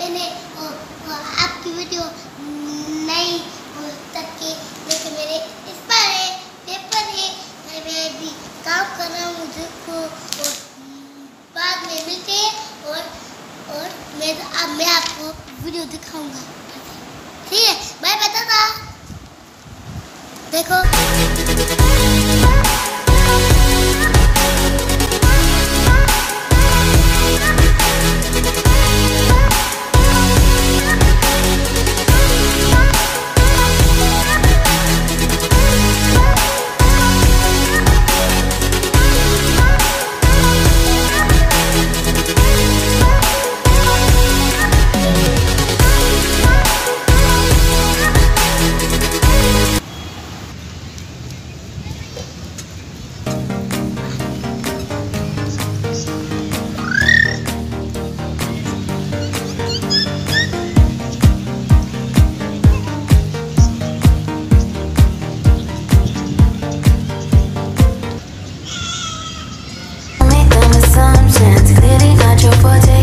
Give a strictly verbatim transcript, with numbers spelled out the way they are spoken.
मैंने ओ, ओ, आपकी वीडियो नहीं हो सके, लेकिन मेरे इस पर है पेपर है, मैं भी काम कर रहा हूँ। मुझे को और बाद में मिलते हैं और और मैं अब मैं आपको वीडियो दिखाऊंगा। ठीक है, मैं बताता देखो। Clearly not your forte.